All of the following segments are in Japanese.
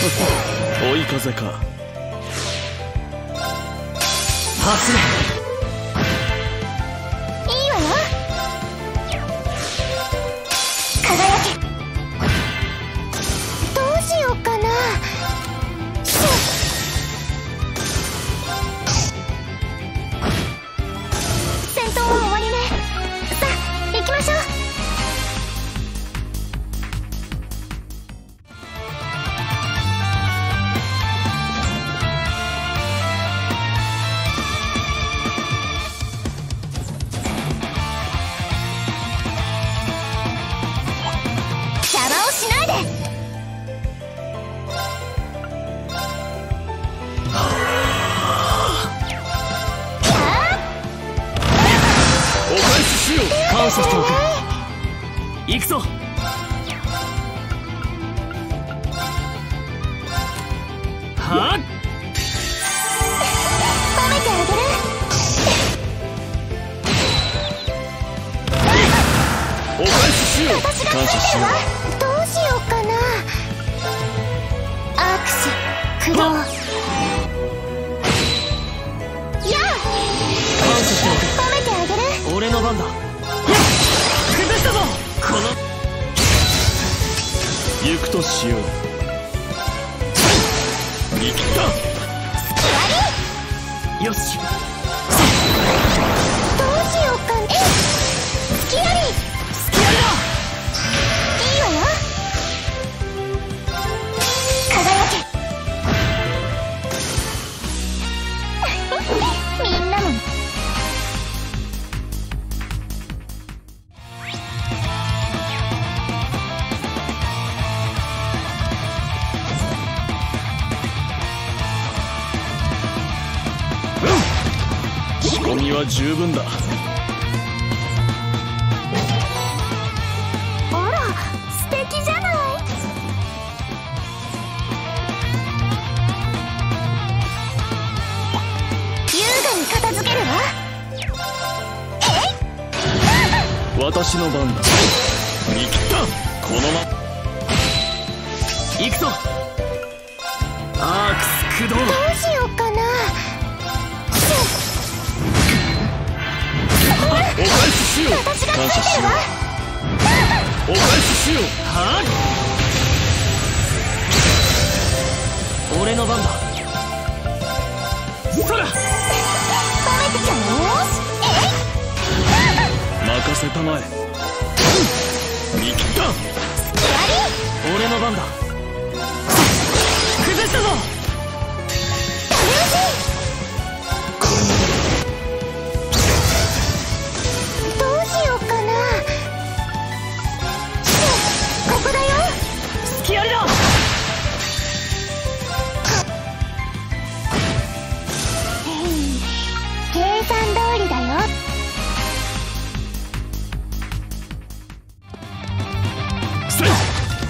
追い風か。走れ。 いいわよ。輝け。どうしようかな。戦闘は終わりね。さあ行きましょう。 感謝しておく。行くぞ。はっ、 褒めてあげる。 お返ししよう。 私が感謝しよう。 どうしようかな。アクシ駆動。やあ、 感謝しておく。 褒めてあげる。 俺の番だ。崩したぞ。この行くとしよう。生きた。よし。 どうしようかね。スキラリ。 スキラリだ。 いいわよ。輝け。みんなも仕込みは十分だ。 あら、素敵じゃない。優雅に片付けるわ。 私の番だ。見切った。このま行くぞ。アークス駆動。 どうしようかな。 お返ししよう。 私が感謝しよう。お返ししよう。はっ、俺の番だ。そら。 褒めてちゃおう。 任せたまえ。見切った。俺の番だ。崩したぞ。 どうしようかな。ここだよ。 スキアリだ。 計算通りだよ。 せい。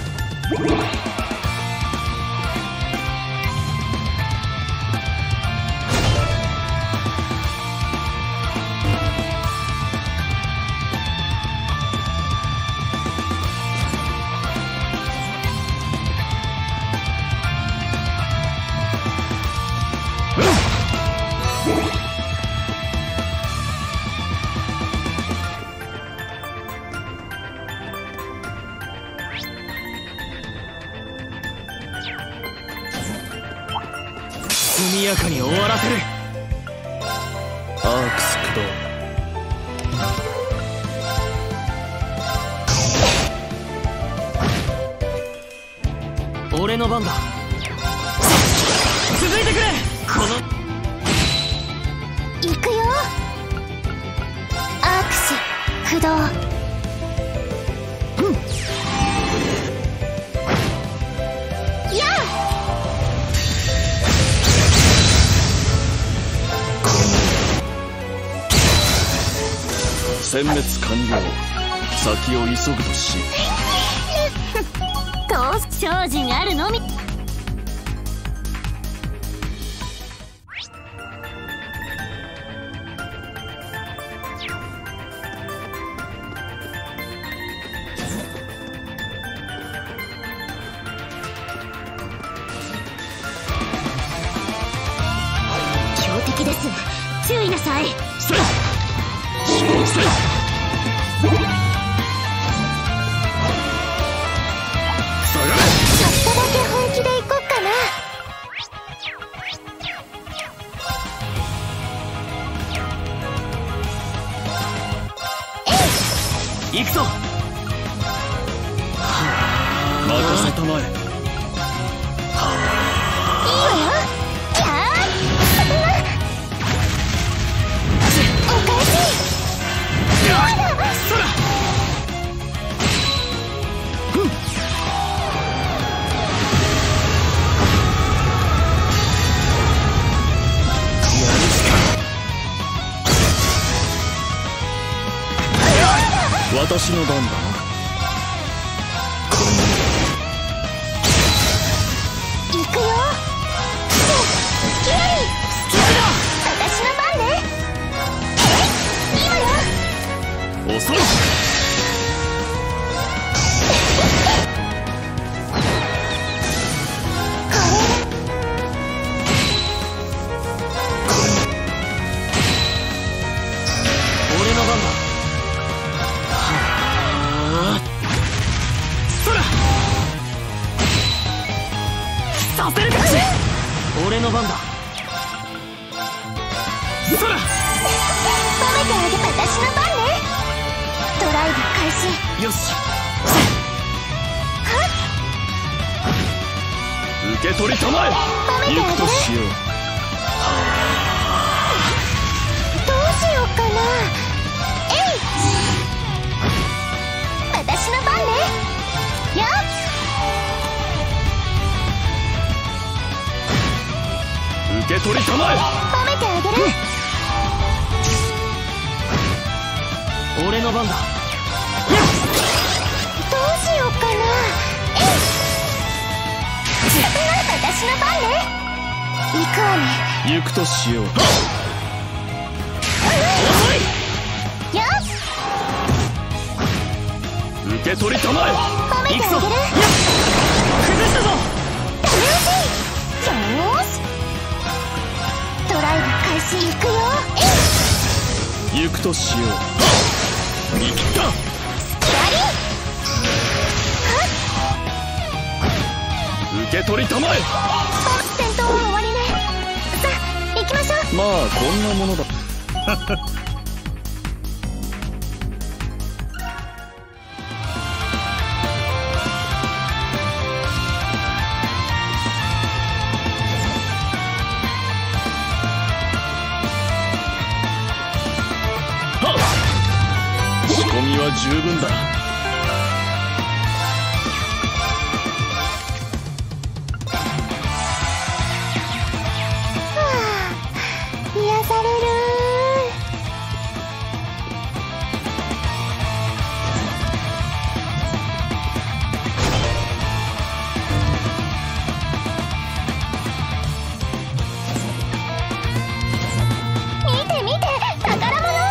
速やかに終わらせる。アークス駆動。俺の番だ。続いてくれ。この行くよ。アクシ駆動。やあ、 殲滅完了。先を急ぐとし。 精進あるのみ。 さい。 せい死亡せい。下がれ。 ちょっとだけ本気でいこっかな。 行くぞ。任せたまえ。 いいわよ。キャー。お返し。 そら。私の番だな。 行くよ。スキラリ。 スキラリだ。 私の番ね。いいわよ。 遅い。俺の番だ。させるか。俺の番だ。そら。 褒めてあげた私の番ね。ドライブ開始。 よし。受け取りたまえ。行くとしよう。 どうしようかな。私の番ね。よっ。 受け取りたまえ。 褒めてあげる。 俺の番だ。 どうしようかな。私の番ね。行くわね。 行くとしよう。 よっ。 受け取りたまえ。 褒めてあげる。 崩したぞ。 楽しい。よーし。ドライブ開始。行くよ。 行くとしよう。見切った。 スキラリ。 受け取りたまえ。 戦闘は終わりね。さあ行きましょう。 まあこんなものだ。仕込みは十分だ。 癒される。見て見て、宝物。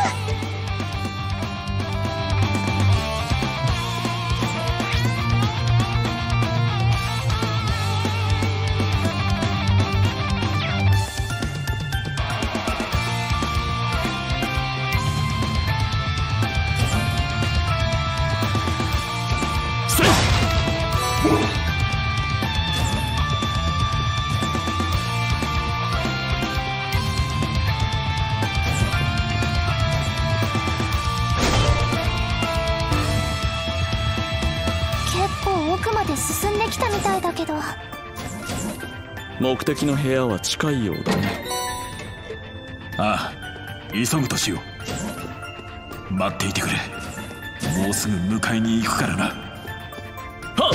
結構奥まで進んできたみたいだけど。 目的の部屋は近いようだね。 ああ、急ぐとしよう。待っていてくれ。もうすぐ迎えに行くからな。 はっ。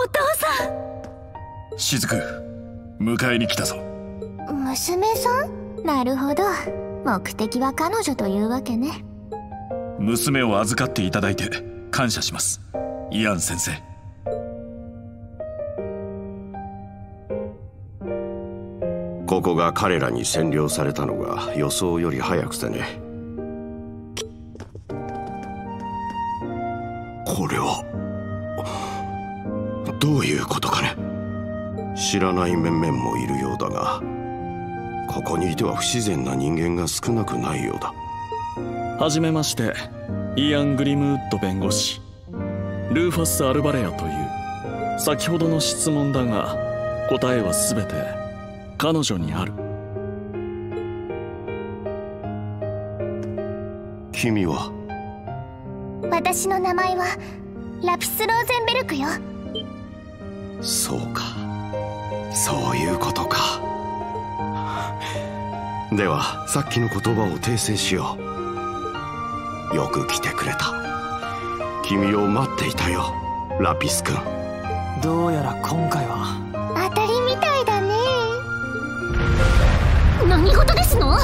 父さん。 雫、迎えに来たぞ。 娘さん？なるほど、目的は彼女というわけね。 娘を預かっていただいて感謝します、イアン先生。 ここが彼らに占領されたのが予想より早くてね。これはどういうことかね。知らない面々もいるようだが、ここにいては不自然な人間が少なくないようだ。 はじめまして、イアン・グリムウッド弁護士、ルーファス・アルバレアという。先ほどの質問だが、答えは全て彼女にある。 君は？ 私の名前はラピス・ローゼンベルクよ。 そうか、そういうことか。ではさっきの言葉を訂正しよう。よく来てくれた。君を待っていたよ、ラピス君。 どうやら今回は当たりみたいだね。何事ですの？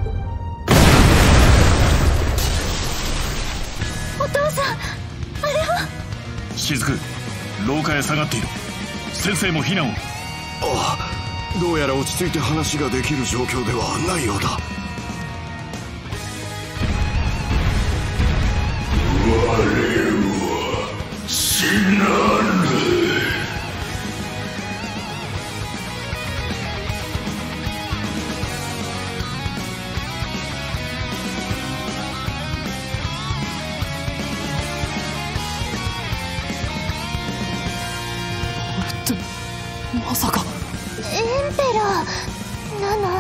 お父さん、あれは。 雫、廊下へ下がっている。先生も避難を。 ああ、どうやら落ち着いて話ができる状況ではないようだ。 我は死なぬ。 まさか。 エンペラーなの？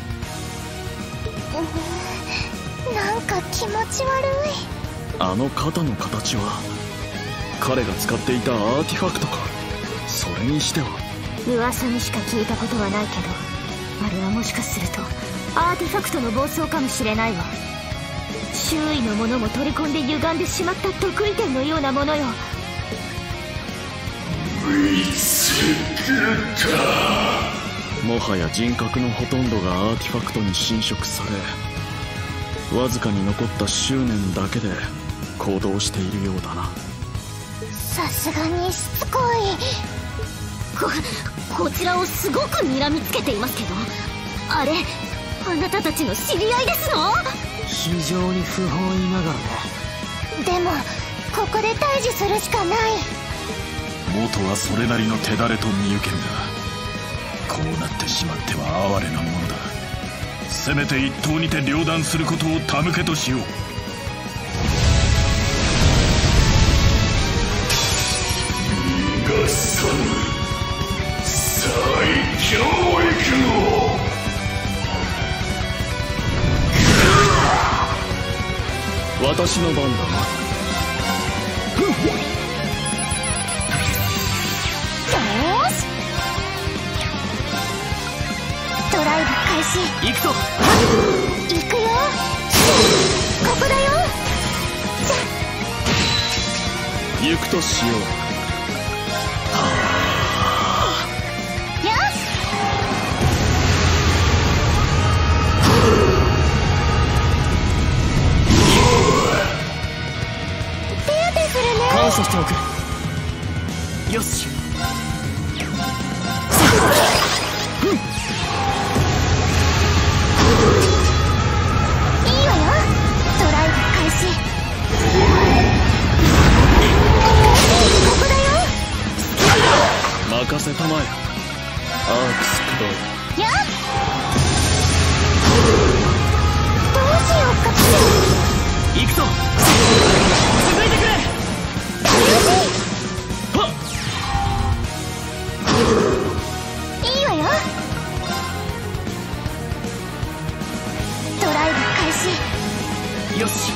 なんか気持ち悪い。 あの肩の形は彼が使っていたアーティファクトか。それにしては。 噂にしか聞いたことはないけど、あれはもしかするとアーティファクトの暴走かもしれないわ。周囲のものも取り込んで歪んでしまった得意点のようなものよ。 見つけた。 もはや人格のほとんどがアーティファクトに侵食され、わずかに残った執念だけで行動しているようだな。 さすがにしつこい。こちらをすごく睨みつけていますけど、あれあなたたちの知り合いですの？ 非常に不本意ながらね。 でもここで対峙するしかない。 元はそれなりの手だれと見受けるが、こうなってしまっては哀れなものだ。せめて一刀にて両断することを手向けとしよう。逃がさぬ最強域を。 私の番だな。 よし、ドライブ開始。 行くぞ。 行くよ。ここだよ。 行くとしよう。 よし。手当てするね。 感謝しておく。よし。 いいわよ。ドライブ開始。ここだよ。 任せたまえ、アークスクドイ。 やっ、どうしようか。 行くぞ。続いてくれ。はっ。 いいわよ。ドライブ開始。 よし。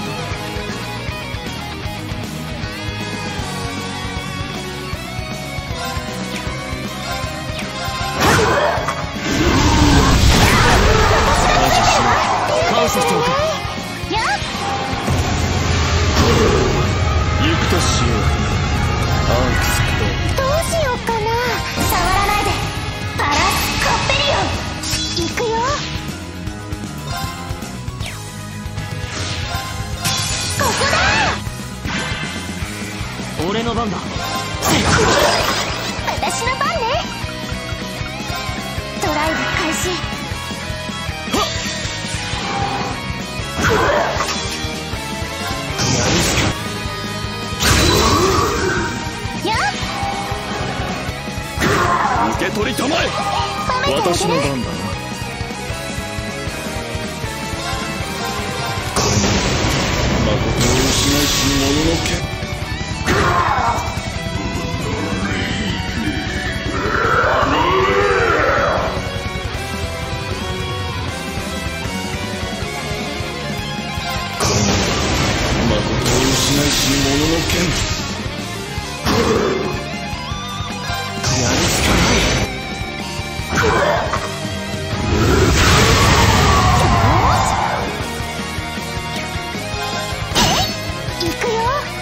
感謝しよう。 感謝しておく。 やっ、 番だ。 私の番ね。ドライブ開始。やっ受け取りたまえ。私の番だな。誠を失いし者の剣。誠を失いし者の剣。 やるしかない。 行くよ。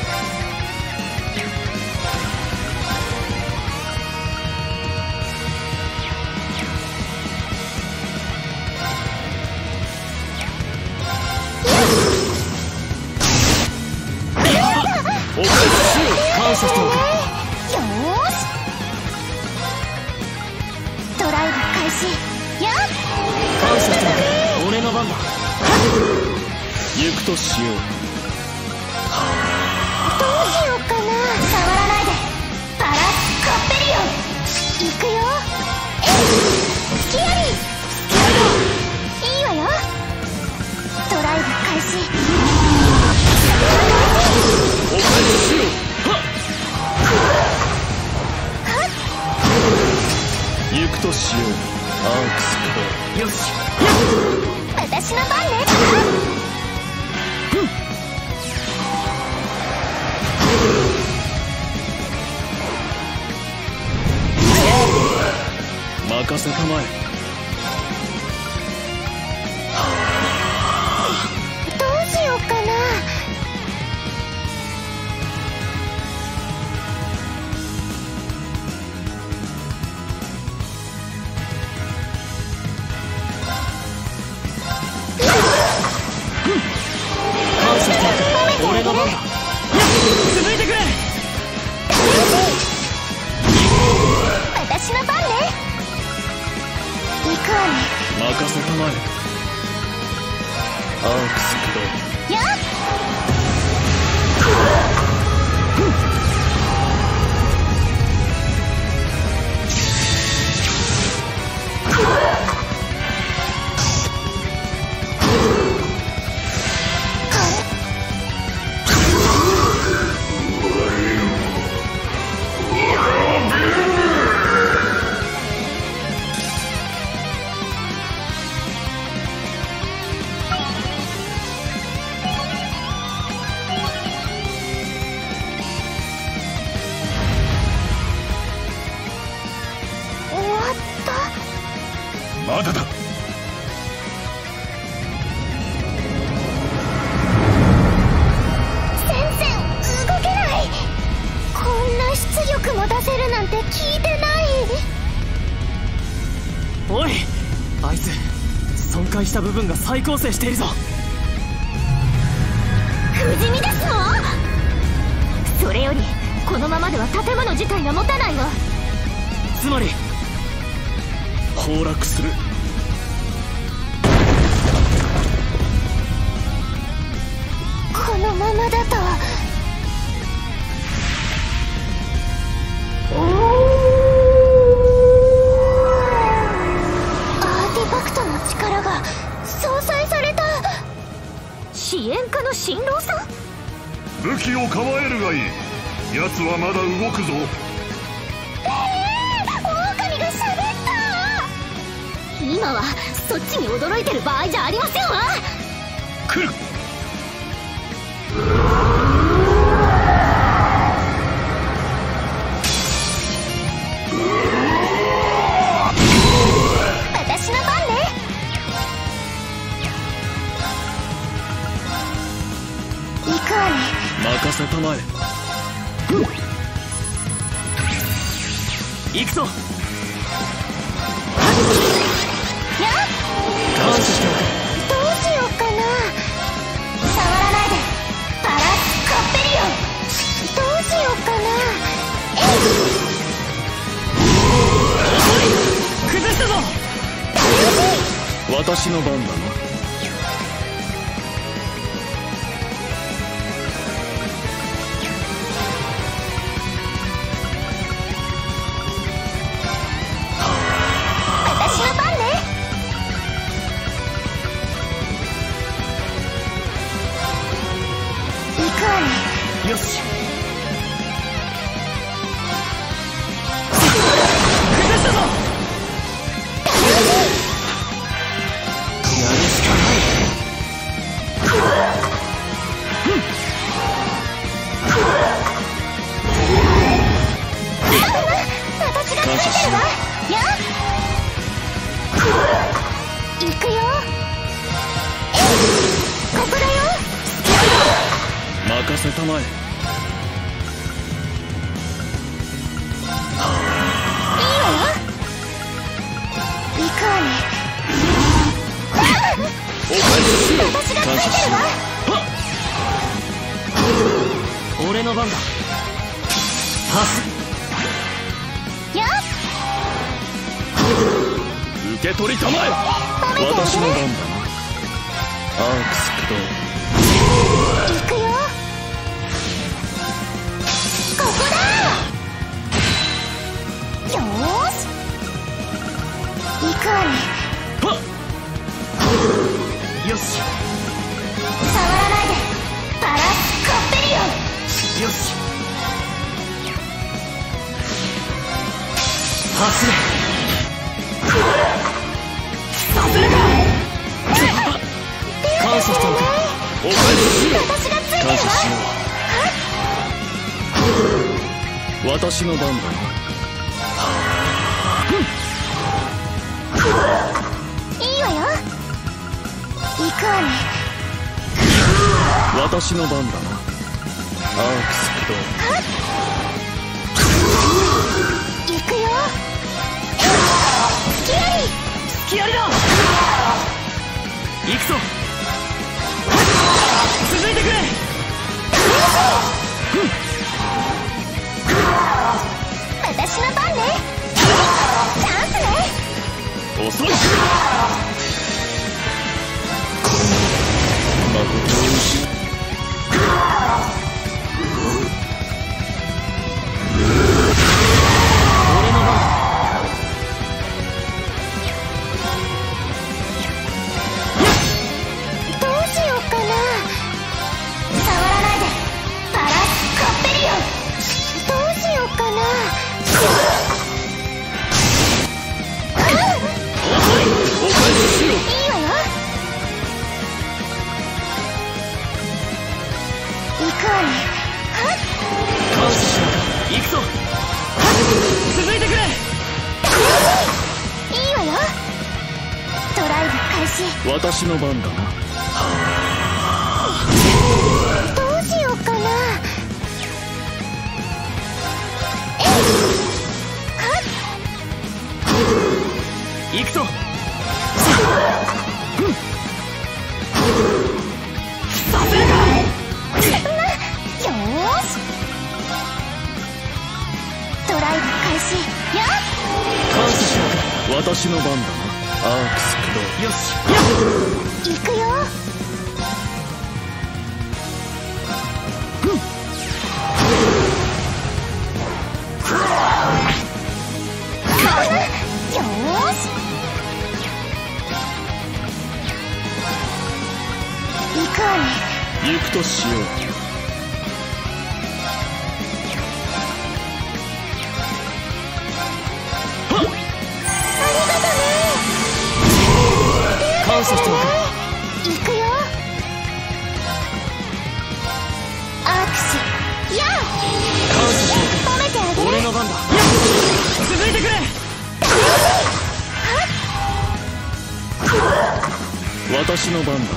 お返ししよう。 感謝しておく。 よーし。ドライブ開始。やっ感謝しておく。俺の番だ。 行くとしよう。 どうしようかな。触らないで。パラスカッペリオン。行くよ。スキアリー。いいわよ。ドライブ開始。 お返ししよう。行くとしよう。アークスよし。 私の番ね。 任せたまえ。 どうしようかな。 感謝しておく。俺の番だ。続いてくれ。 私の番ね。行くわね。 任せたまえ。アークス駆動。 やっまだだ。 全然動けない。こんな出力も出せるなんて聞いてない。 おい、あいつ損壊した部分が再構成しているぞ。 不死身ですの。それよりこのままでは建物自体が持たないわ。 つまり崩落する。 このままだとアーティファクトの力が相殺された。支援家の新郎さん。 武器を構えるがいい。奴はまだ動くぞ。 狼が喋った。今はそっちに驚いてる場合じゃありませんわ。 来る。 私の番ね。行くわね。 任せたまえ。 行くぞ。 やっ感謝しておく。 どうしようかな。触らないで。パラスカッペリオン。どうしようかな。 私の番だな。 私の番ね。行くわね。 よし。 感謝しよう。 行くよ。ここだよ。 任せたまえ。 いいわよ。行くわね。 お返ししよう。 私がついてるわ。 感謝しよ俺の番だ。パス。 よし。 受け取りたまえ。私の番だな。アークス駆動。 行くよ。ここだ。よーし。行くわね。 はっ。 よし。 触らないで。パラスコッペリオン。 よし。走れ。させるか。感謝しておく。 お返ししよう。 私がついてるわ。 感謝しよう。私の番だな。 いいわよ。行くわね。 私の番だな。アークス駆動。 行くよ。スキアリ。 スキアリだ。行くぞ。続いてくれ。 私の番ね。チャンスね。 遅い。誠を失う。 どうしようかな。触らないで。パラスコッペリオン。どうしようかな。 お返ししよう。 いいわよ。行くわね。 感謝しなか。行くぞ。続いてくれ。 いいわよ。ドライブ開始。 私の番だな。 どうしようかな。 行くぞ。させるか。 よーし。ドライブ開始。よっ。 感謝しなか。 私の番だな。アークス駆動。 よし。 行くよ。よーし。行くわね。 行くとしよう。 感謝しておく。 行くよ。アークス。やあ。 感謝して褒めてあげる。 おく。俺の番だ。続いてくれ。 私の番だな。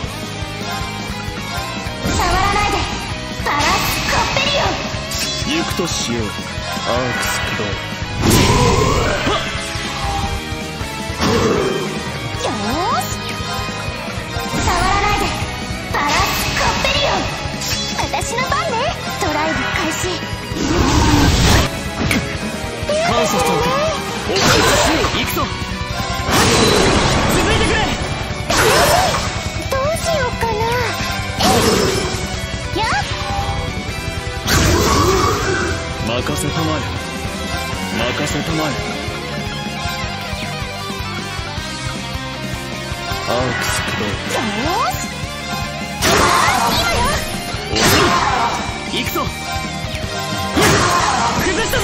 触らないで。パラスコッペリオン。 行くとしよう。アークス駆動。 よーし。触らないで。パラスコッペリオン。私の番ね。ドライブ開始。 感謝しておく。 お返ししよう。 行くぞ。続いてくれ。 せたまえ、任せたまえ。アークス駆動。 よし、 行くぞ。崩したぞ。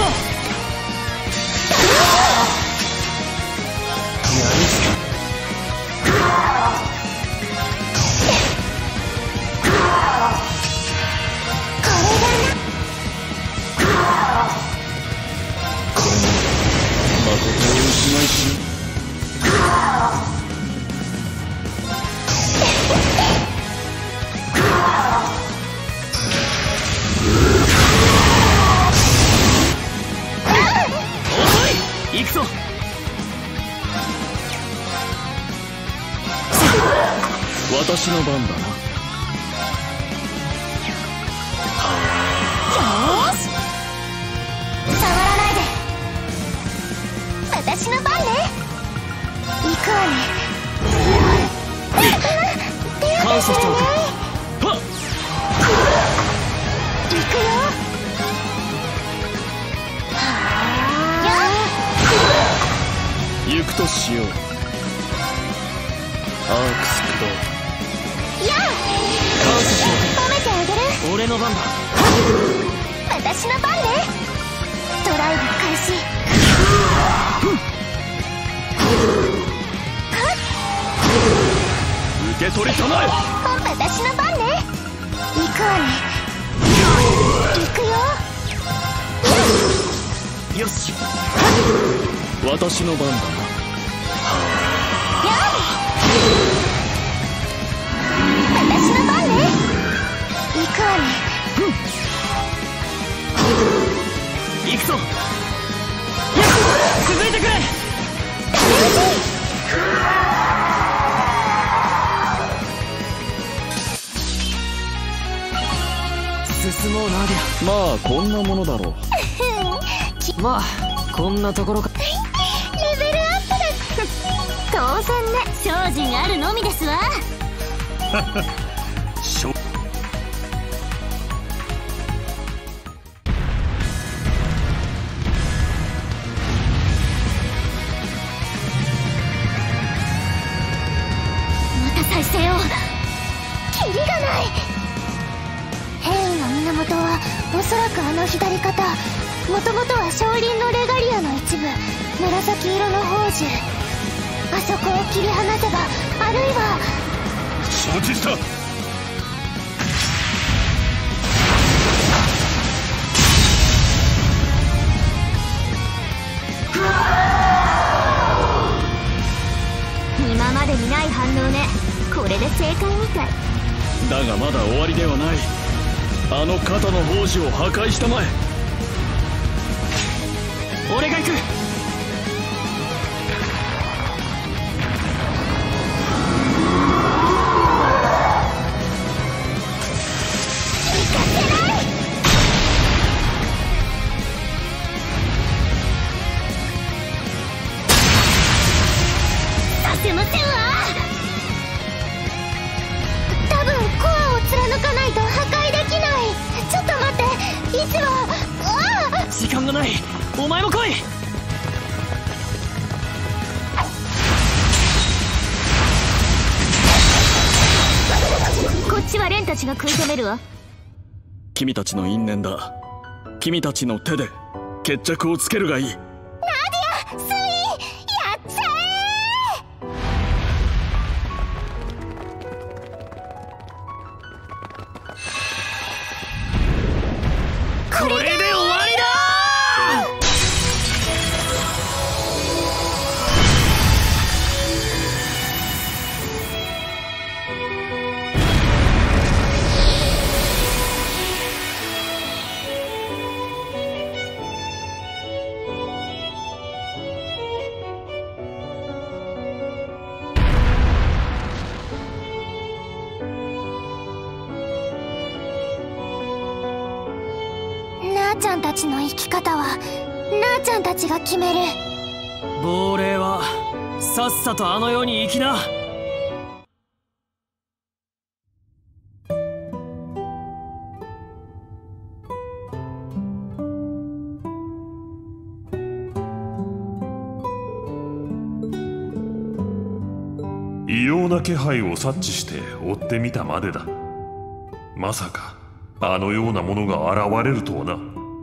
行くぞ。 私の番だな。 よーし、触らないで。私の番ね。行くわね。 感謝しておく。 はっ、 行くよ。 行くとしよう。アークス駆動。 やあ、 感謝して褒めてあげる。 おく。俺の番だ。 私の番ね。ドライブ開始。 受け取りたまえ。 私の番ね。行くわね。行くよ。 よし。 私の番だな。 私の番ね。行くわね。 行くぞ。続いてくれ。進もうな、アディまあこんなものだろう。 ラ。まあこんなところか。 レベルアップだ。当然ね。精進あるのみですわ。また再生を。キリがない。変異の源はおそらくあの左肩。もともとは少林のレガリアの一部、紫色の宝珠。あそこを切り離せば、あるいは。 承知した。 今までにない反応ね。これで正解みたい。 だがまだ終わりではない。あの肩の宝珠を破壊したまえ。 俺が行く。 させませんわ。多分コアを貫かないと破壊できない。ちょっと待って、石は。ああ、 時間がない。お前も来い。 こっちはレンたちが食い止めるわ。 君たちの因縁だ。君たちの手で決着をつけるがいい。 スイやっちゃこれで終わりだ。 なあちゃんたちの生き方はなあちゃんたちが決める。 亡霊はさっさとあの世に行きな。 異様な気配を察知して追ってみたまでだ。まさかあのようなものが現れるとはな。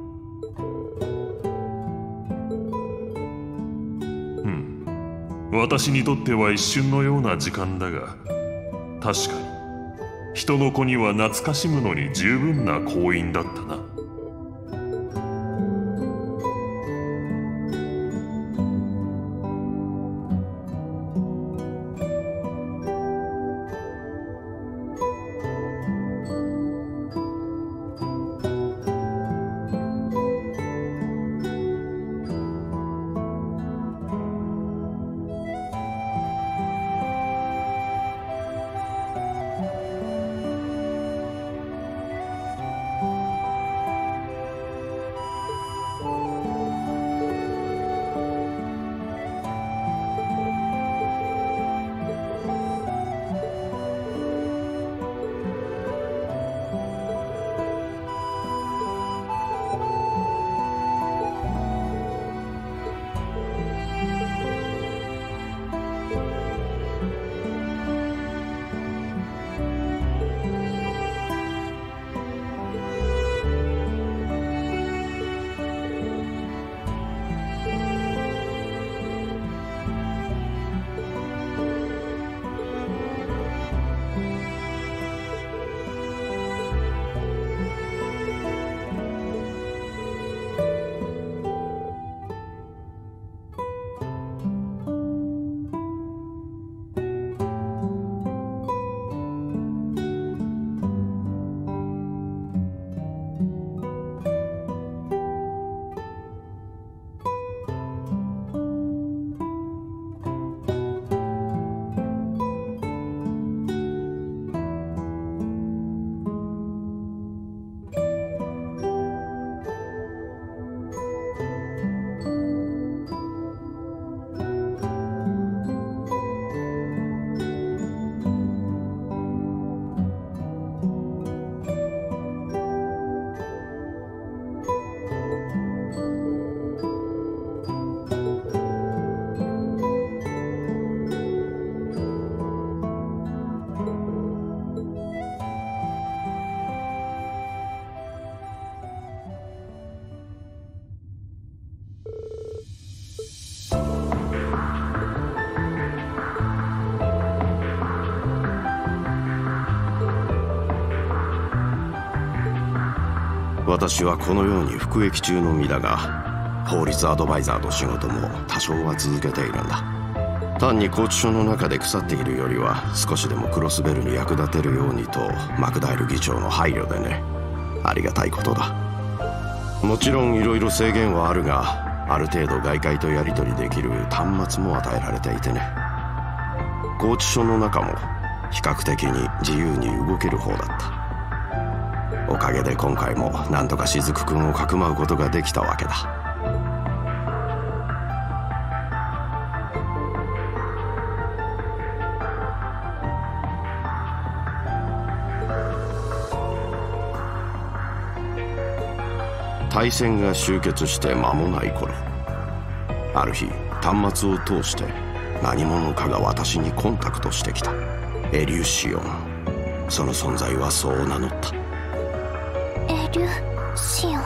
私にとっては一瞬のような時間だが、確かに人の子には懐かしむのに十分な行為だったな。 私はこのように服役中の身だが、法律アドバイザーの仕事も多少は続けているんだ。単に拘置所の中で腐っているよりは少しでもクロスベルに役立てるようにとマクダイル議長の配慮でね。ありがたいことだ。もちろんいろいろ制限はあるが、ある程度外界とやり取りできる端末も与えられていてね。拘置所の中も比較的に自由に動ける方だった。おかげで今回も何とか雫くんをかくまうことができたわけだ。大戦が終結して間もない頃、ある日端末を通して何者かが私にコンタクトしてきた。エリュシオン、その存在はそう名乗った。 エリュシオン。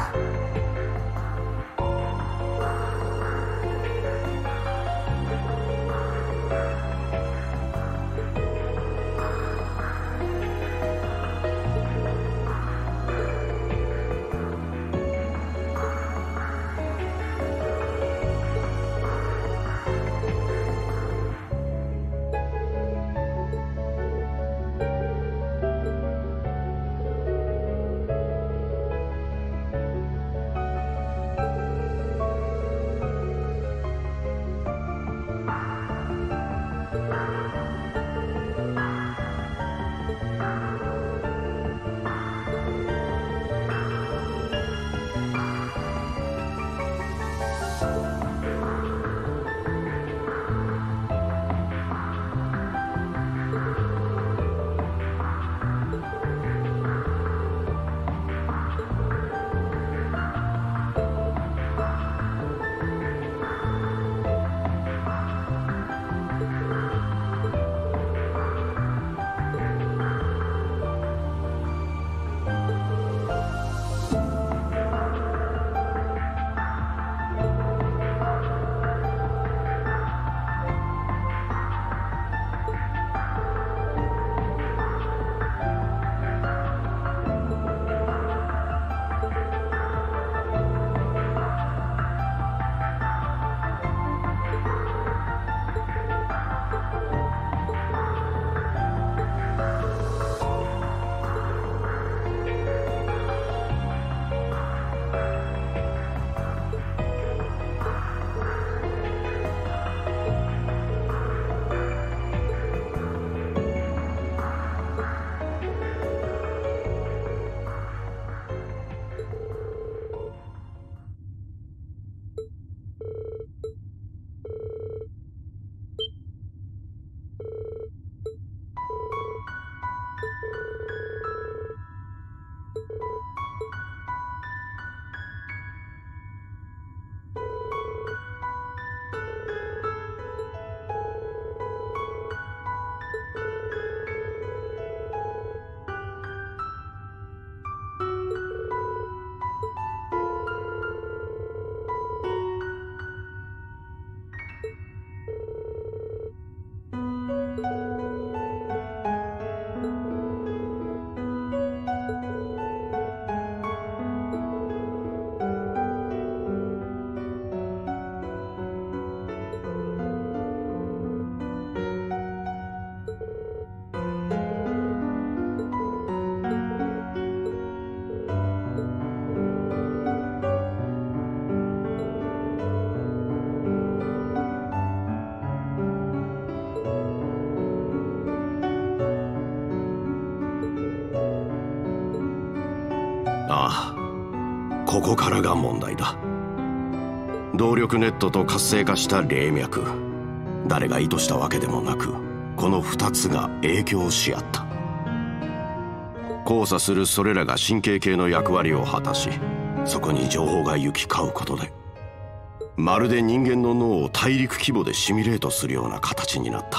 ここからが問題だ。動力ネットと活性化した霊脈、誰が意図したわけでもなく、この2つが影響し合った。交差するそれらが神経系の役割を果たし、そこに情報が行き交うことで、まるで人間の脳を大陸規模でシミュレートするような形になった。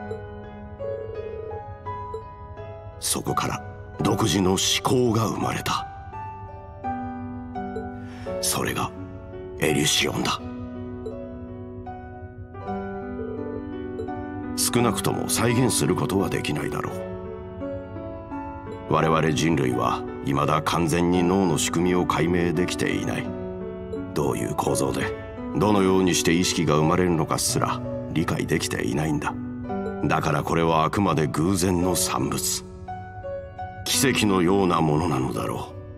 そこから独自の思考が生まれた。それがエリュシオンだ。少なくとも再現することはできないだろう。我々人類は未だ完全に脳の仕組みを解明できていない。どういう構造でどのようにして意識が生まれるのかすら理解できていないんだ。だからこれはあくまで偶然の産物、奇跡のようなものなのだろう。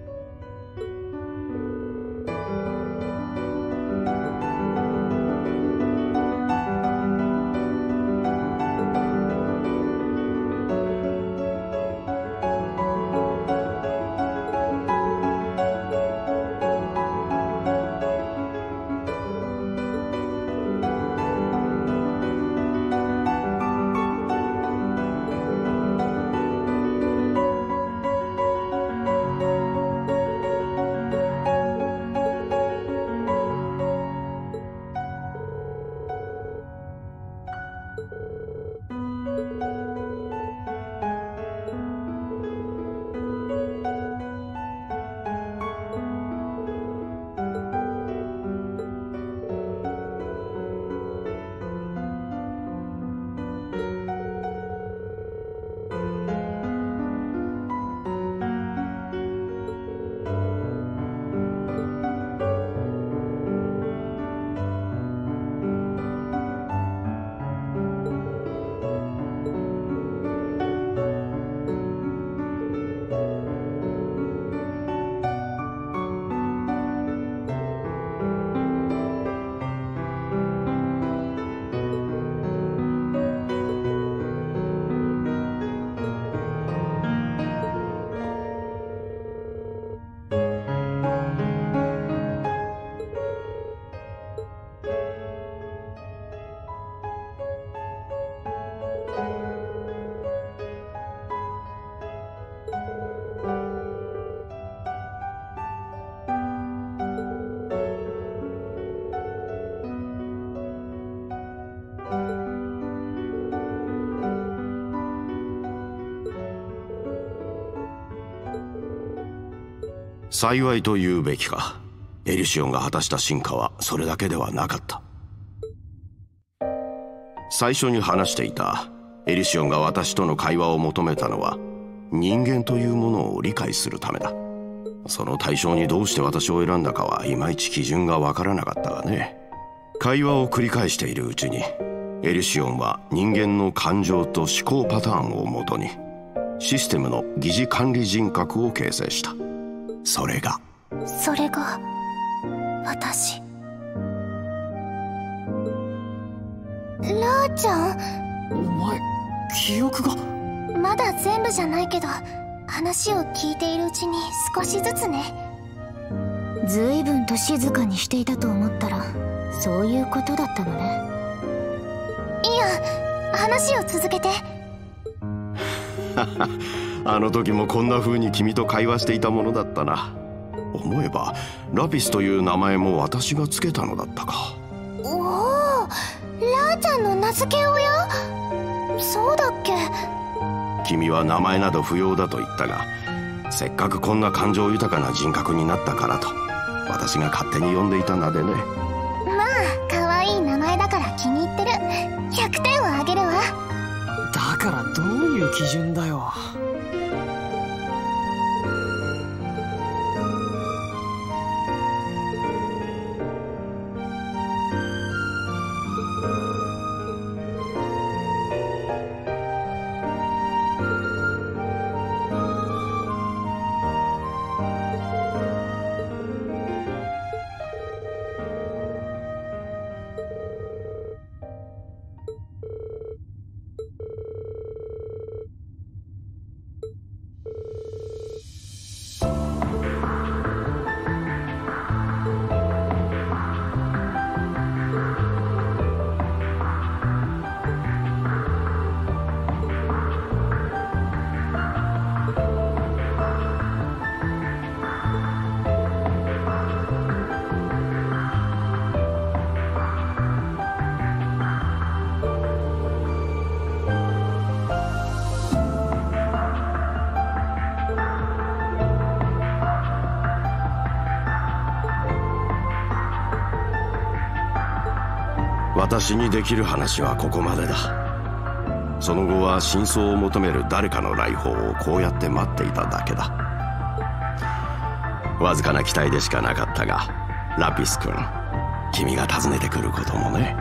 幸いと言うべきか、エリシオンが果たした進化はそれだけではなかった。最初に話していたエリシオンが私との会話を求めたのは、人間というものを理解するためだ。その対象にどうして私を選んだかはいまいち基準がわからなかったがね。会話を繰り返しているうちに、エリシオンは人間の感情と思考パターンをもとにシステムの疑似管理人格を形成した。それが私。ラーちゃん、 お前記憶が。 まだ全部じゃないけど、話を聞いているうちに少しずつね。随分と静かにしていたと思ったらそういうことだったのね。いや、話を続けて。 あの時もこんな風に君と会話していたものだったな。思えばラピスという名前も私がつけたのだったか。 おお、ラーちゃんの名付け親？そうだっけ？ 君は名前など不要だと言ったが、せっかくこんな感情豊かな人格になったからと私が勝手に呼んでいた名でね。 まあ可愛い名前だから気に入ってる。100点をあげるわ。 だからどういう基準だよ。 私にできる話はここまでだ。その後は真相を求める誰かの来訪をこうやって待っていただけだ。わずかな期待でしかなかったが、ラピス君、君が訪ねてくることもね。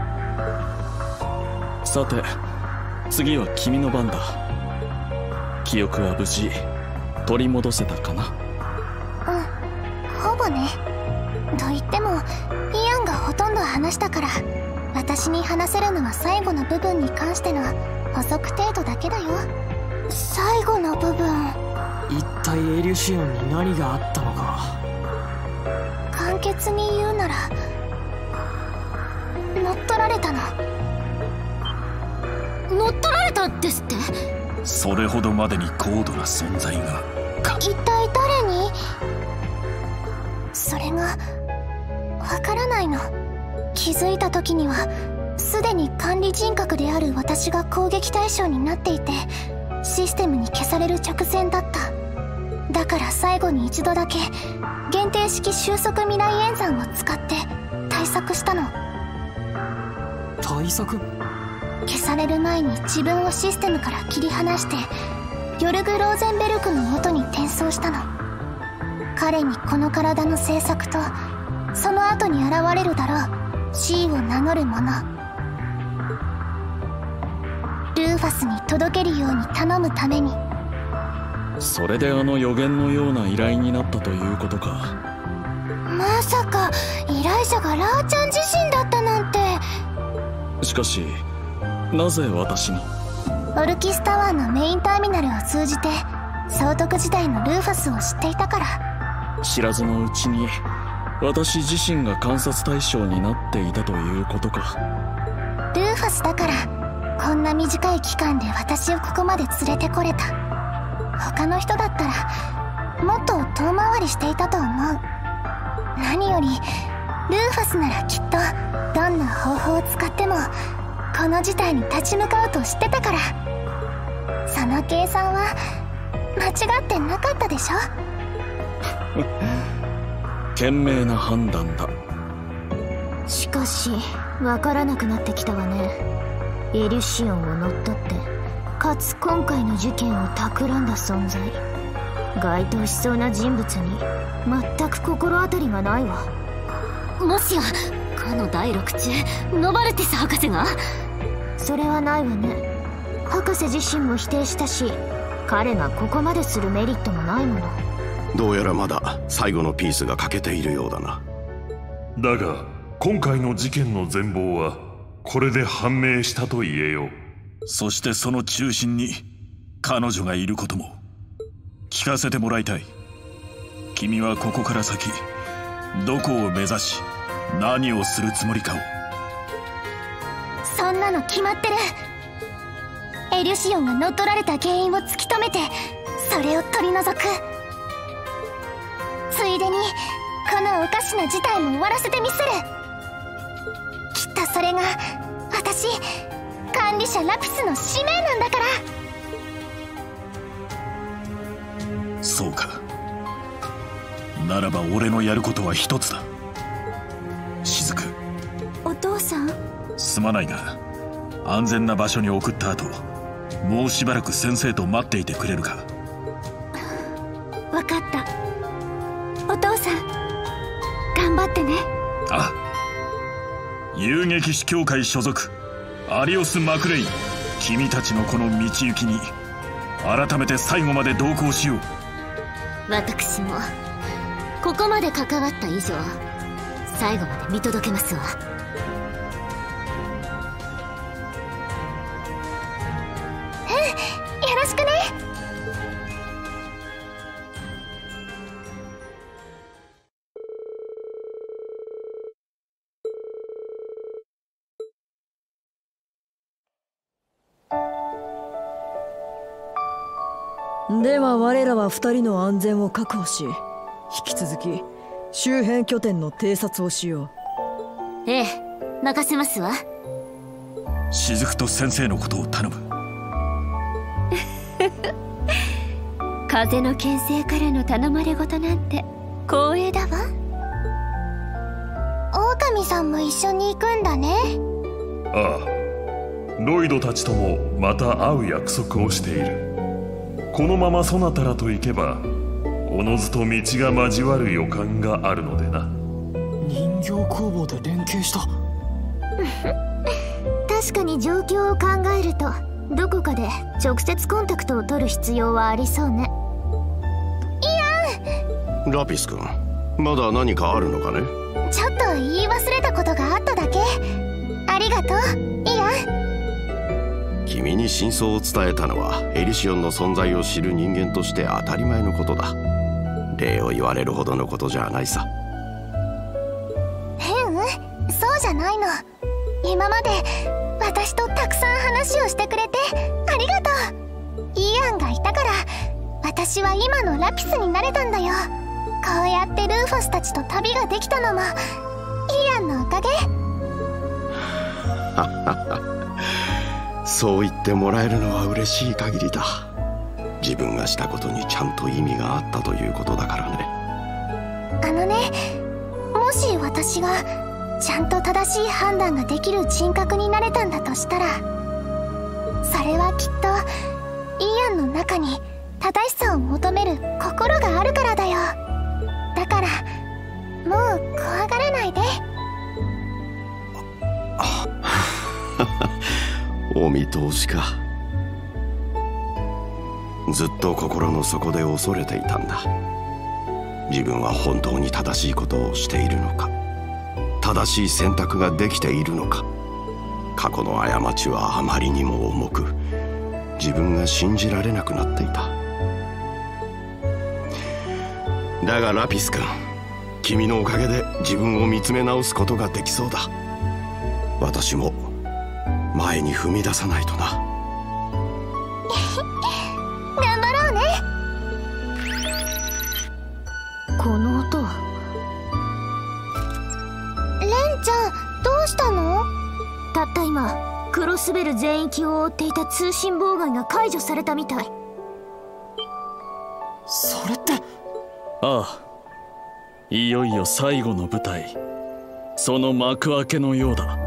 さて、次は君の番だ。記憶は無事取り戻せたかな？ ほぼね。と言ってもイアンがほとんど話したから、私に話せるのは最後の部分に関しての補足程度だけだよ。最後の部分、 一体エリュシオンに何があったのか。 簡潔に言うなら乗っ取られたの。乗っ取られたですって？ それほどまでに高度な存在が一体誰に？それがわからないの。気づいた時にはすでに管理人格である私が攻撃対象になっていて、システムに消される直前だった。だから最後に一度だけ限定式収束未来演算を使って対策したの。 対策？ 消される前に自分をシステムから切り離してヨルグ・ローゼンベルクの元に転送したの。彼にこの体の制作とその後に現れるだろう C を名乗る者、ルーファスに届けるように頼むために。 それであの予言のような依頼になったということか。 まさか依頼者がラーちゃん自身だったなんて。 しかしなぜ私に？ オルキスタワーのメインターミナルを通じて総督時代のルーファスを知っていたから。 知らずのうちに私自身が観察対象になっていたということか。 ルーファスだからこんな短い期間で私をここまで連れてこれた。他の人だったらもっと遠回りしていたと思う。何よりルーファスならきっとどんな方法を使ってもこの事態に立ち向かうと知ってたから。その計算は間違ってなかったでしょ。 賢明な判断だ。 しかしわからなくなってきたわね。エリュシオンを乗っ取ってかつ今回の事件を企んだ存在、該当しそうな人物に全く心当たりがないわ。もしやかの第6中ノバルティス博士が？それはないわね。博士自身も否定したし、彼がここまでするメリットもないもの。 どうやらまだ最後のピースが欠けているようだな。 だが今回の事件の全貌はこれで判明したと言えよう。 そしてその中心に彼女がいることも聞かせてもらいたい。君はここから先どこを目指し何をするつもりかを。 そんなの決まってる。エリュシオンが乗っ取られた原因を突き止めてそれを取り除く。ついでにこのおかしな事態も終わらせてみせる。きっとそれが私管理者ラピスの使命なんだから。 そうか。ならば俺のやることは一つだ。雫、 お父さん？ すまないが安全な場所に送った後もうしばらく先生と待っていてくれるか。 分かった。お父さん頑張ってね。 あ、遊撃士協会所属アリオス・マクレイン、君たちのこの道行きに改めて最後まで同行しよう。 私もここまで関わった以上最後まで見届けますわ。よろしくね。 では我らは2人の安全を確保し、引き続き周辺拠点の偵察をしよう。ええ、任せますわ。 雫と先生のことを頼む。 風の牽制からの頼まれ事なんて光栄だわ。狼さんも一緒に行くんだね。 ああ、ロイドたちともまた会う約束をしている。このままそなたらと行けばおのずと道が交わる予感があるのでな。 人形工房で連携した。 確かに状況を考えるとどこかで直接コンタクトを取る必要はありそうね。 ラピス君、まだ何かあるのかね。 ちょっと言い忘れたことがあっただけ。ありがとう、イアン。 君に真相を伝えたのはエリシオンの存在を知る人間として当たり前のことだ。礼を言われるほどのことじゃないさ。 そうじゃないの。今まで私とたくさん話をしてくれてありがとう。イアンがいたから私は今のラピスになれたんだよ。こうやってルーファスたちと旅ができたのもイアンのおかげ。 そう言ってもらえるのは嬉しい限りだ。自分がしたことにちゃんと意味があったということだからね。 もし私がちゃんと正しい判断ができる人格になれたんだとしたら、それはきっとイアンの中に正しさを求める心があるからだよ。だからもう怖がらないで。 お見通しか。ずっと心の底で恐れていたんだ。自分は本当に正しいことをしているのか、正しい選択ができているのか。過去の過ちはあまりにも重く、自分が信じられなくなっていた。だがラピス君、君のおかげで自分を見つめ直すことができそうだ。私も前に踏み出さないとな。 頑張ろうね。この音は。レンちゃん、どうしたの？たった今クロスベル全域を覆っていた通信妨害が解除されたみたい。 それって。 ああ、いよいよ最後の舞台、その幕開けのようだ。